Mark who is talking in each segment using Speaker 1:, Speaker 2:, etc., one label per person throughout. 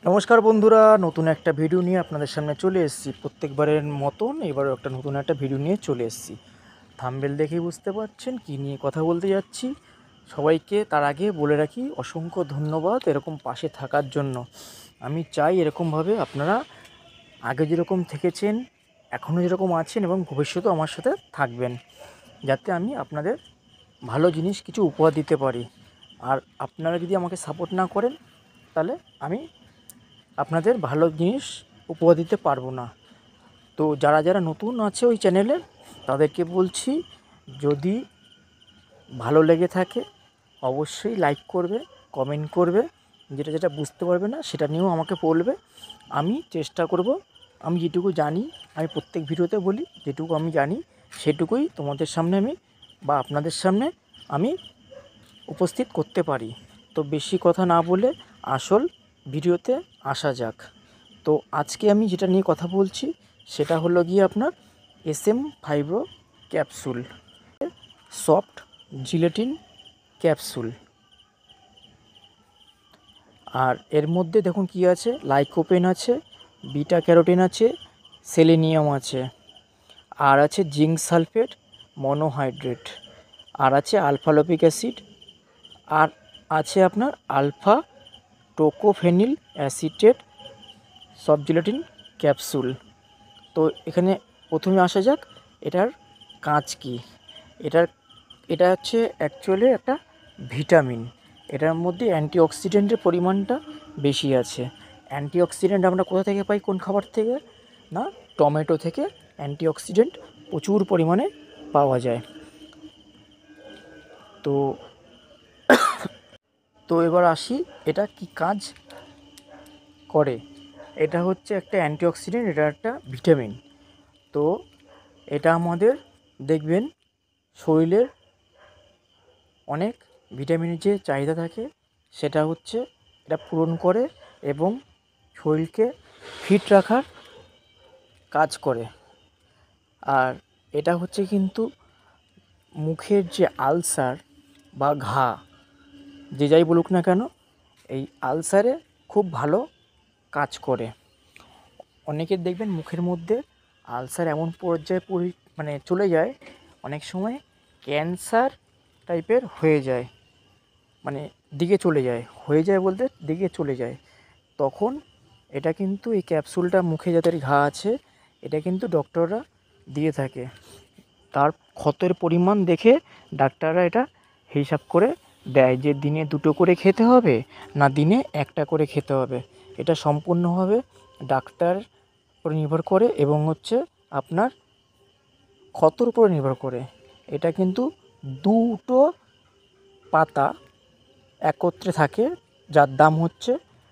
Speaker 1: নমস্কার বন্ধুরা, নতুন একটা ভিডিও নিয়ে আপনাদের সামনে চলে এসেছি। প্রত্যেকবারের মতন এবারও একটা নতুন একটা ভিডিও নিয়ে চলে এসেছি। থাম্বনেল দেখেই বুঝতে পারছেন কী নিয়ে কথা বলতে যাচ্ছি। সবাইকে তার আগে বলে রাখি অসংখ্য ধন্যবাদ এরকম পাশে থাকার জন্য। আমি চাই এরকমভাবে আপনারা আগে যেরকম থেকেছেন, এখনও যেরকম আছেন এবং ভবিষ্যতেও আমার সাথে থাকবেন, যাতে আমি আপনাদের ভালো জিনিস কিছু উপহার দিতে পারি। আর আপনারা যদি আমাকে সাপোর্ট না করেন তাহলে আমি আপনাদের ভালো জিনিস উপহার দিতে পারবো না। তো যারা যারা নতুন আছে ওই চ্যানেলে, তাদেরকে বলছি, যদি ভালো লেগে থাকে অবশ্যই লাইক করবে, কমেন্ট করবে, যেটা যেটা বুঝতে পারবে না সেটা নিয়েও আমাকে বলবে। আমি চেষ্টা করব, আমি যেটুকু জানি, আমি প্রত্যেক ভিডিওতে বলি যেটুকু আমি জানি সেটুকুই তোমাদের সামনে আমি বা আপনাদের সামনে আমি উপস্থিত করতে পারি। তো বেশি কথা না বলে আসল ভিডিওতে আসা যাক। তো আজকে আমি যেটা নিয়ে কথা বলছি সেটা হলো গিয়ে আপনার SM fibro capsule, soft gelatin capsule. আর এর মধ্যে দেখুন কি আছে, লাইকোপেন আছে, বিটা ক্যারোটিন আছে, সেলেনিয়াম আছে, আর আছে জিঙ্ক সালফেট মনোহাইড্রেট, আর আছে আলফালোপিক অ্যাসিড, আর আছে আপনার alpha tocopheryl acetate soft gelatin capsule. তো এখানে প্রথমে আসা যাক এটার কাজ কী। এটা হচ্ছে অ্যাকচুয়ালি একটা ভিটামিন। এটার মধ্যে অ্যান্টিঅক্সিডেন্টের পরিমাণটা বেশি আছে। অ্যান্টিঅক্সিডেন্ট আমরা কোথা থেকে পাই, কোন খাবার থেকে? না, টমেটো থেকে অ্যান্টিঅক্সিডেন্ট প্রচুর পরিমাণে পাওয়া যায়। তো তো এবার আসি এটা কি কাজ করে। এটা হচ্ছে একটা অ্যান্টিঅক্সিডেন্ট, এটা একটা ভিটামিন। তো এটা আমাদের দেখবেন শরীরের অনেক ভিটামিনের যে চাহিদা থাকে সেটা হচ্ছে এটা পূরণ করে এবং শরীরকে ফিট রাখার কাজ করে। আর এটা হচ্ছে কিন্তু মুখের যে আলসার বা ঘা, যে যাই বলুক না কেন, এই আলসারে খুব ভালো কাজ করে। অনেকের দেখবেন মুখের মধ্যে আলসার এমন পর্যায়ে মানে চলে যায়, অনেক সময় ক্যান্সার টাইপের হয়ে যায়, মানে দিকে চলে যায়, হয়ে যায় বলতে দিকে চলে যায়। তখন এটা কিন্তু এই ক্যাপসুলটা মুখে যাদের ঘা আছে এটা কিন্তু ডক্টররা দিয়ে থাকে। তার ক্ষতের পরিমাণ দেখে ডাক্তাররা এটা হিসাব করে দেয় যে দিনে 2টো করে খেতে হবে না দিনে 1টা করে খেতে হবে। এটা সম্পূর্ণভাবে ডাক্তার উপরে নির্ভর করে এবং হচ্ছে আপনার ক্ষতর উপরে নির্ভর করে। এটা কিন্তু 2টো পাতা একত্রে থাকে, যার দাম হচ্ছে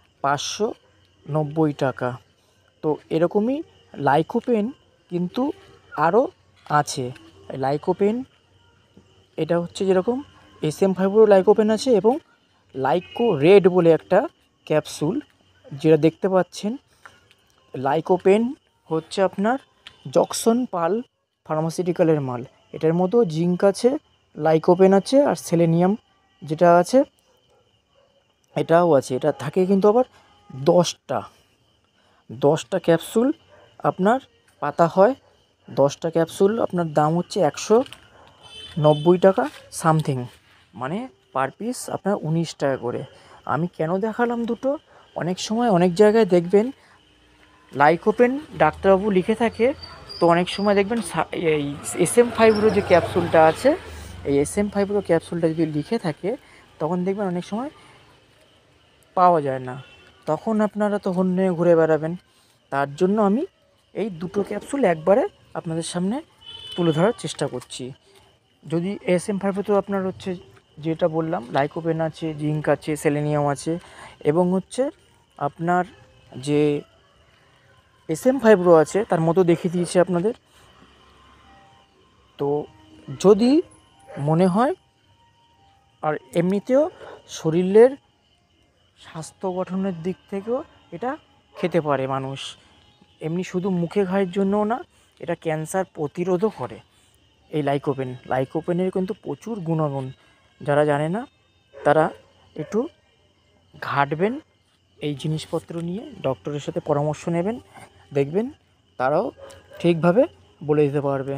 Speaker 1: 590 টাকা। তো এরকমই লাইকোপেন কিন্তু আরও আছে। লাইকোপেন এটা হচ্ছে যেরকম SM ফাইব্রো লাইকোপেন আছে এবং লাইকো রেড বলে একটা ক্যাপসুল যেটা দেখতে পাচ্ছেন। লাইকোপেন হচ্ছে আপনার জকসন পাল ফার্মাসিউটিক্যালের মাল। এটার মধ্যেও জিঙ্ক আছে, লাইকোপেন আছে, আর সেলেনিয়াম যেটা আছে এটাও আছে। এটা থাকে কিন্তু আবার 10টা 10টা ক্যাপসুল আপনার পাতা হয়। 10টা ক্যাপসুল আপনার দাম হচ্ছে 190 টাকা সামথিং, মানে পার পিস আপনার 19 টাকা করে। আমি কেন দেখালাম দুটো, অনেক সময় অনেক জায়গায় দেখবেন লাইকোপেন ডাক্তারবাবু লিখে থাকে, তো অনেক সময় দেখবেন এই SM ফাইব্রো যে ক্যাপসুলটা আছে, এই SM ফাইব্রো ক্যাপসুলটা যদি লিখে থাকে তখন দেখবেন অনেক সময় পাওয়া যায় না, তখন আপনারা তো হন্য হয়ে ঘুরে বেড়াবেন। তার জন্য আমি এই দুটো ক্যাপসুল একবারে আপনাদের সামনে তুলে ধরার চেষ্টা করছি। যদি SM ফাইব্রোতে আপনার হচ্ছে যেটা বললাম লাইকোপেন আছে, জিঙ্ক আছে, সেলেনিয়াম আছে এবং হচ্ছে আপনার যে SM ফাইব্রো আছে তার মতো দেখিয়ে দিয়েছি আপনাদের। তো যদি মনে হয়, আর এমনিতেও শরীরের স্বাস্থ্য গঠনের দিক থেকেও এটা খেতে পারে মানুষ, এমনি শুধু মুখে ঘায়ের জন্যও না, এটা ক্যান্সার প্রতিরোধও করে। এই লাইকোপেনের কিন্তু প্রচুর গুণাগুণ, যারা জানে না তারা একটু ঘাঁটবেন এই জিনিসপত্র নিয়ে ডক্টরের সাথে পরামর্শ নেবেন, দেখবেন তারাও ঠিকভাবে বলে দিতে পারবে।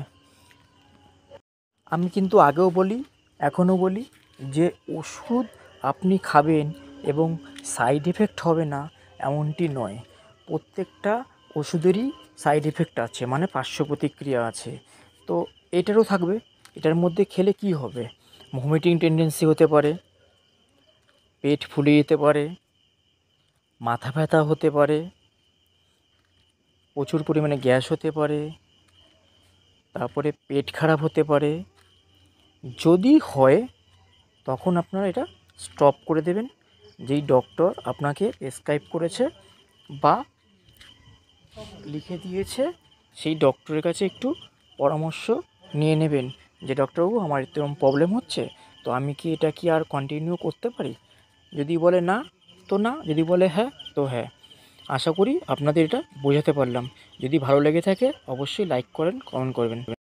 Speaker 1: আমি কিন্তু আগেও বলি, এখনও বলি যে ওষুধ আপনি খাবেন এবং সাইড এফেক্ট হবে না এমনটি নয়। প্রত্যেকটা ওষুধেরই সাইড এফেক্ট আছে, মানে পার্শ্ব প্রতিক্রিয়া আছে। তো এটারও থাকবে। এটার মধ্যে খেলে কি হবে? ভমিটিং টেন্ডেন্সি হতে পারে, পেট ফুলে যেতে পারে, মাথা ব্যথা হতে পারে, প্রচুর পরিমাণে গ্যাস হতে পারে, তারপরে পেট খারাপ হতে পারে। যদি হয় তখন আপনারা এটা স্টপ করে দেবেন। যেই ডক্টর আপনাকে প্রেসক্রাইব করেছে বা লিখে দিয়েছে সেই ডক্টরের কাছে একটু পরামর্শ নিয়ে নেবেন যে ডক্টরবাবু আমার এরকম প্রবলেম হচ্ছে, তো আমি কি এটা কি আর কন্টিনিউ করতে পারি? যদি বলে না তো না, যদি বলে হ্যাঁ তো হ্যাঁ। আশা করি আপনাদের এটা বোঝাতে পারলাম। যদি ভালো লেগে থাকে অবশ্যই লাইক করেন, কমেন্ট করবেন।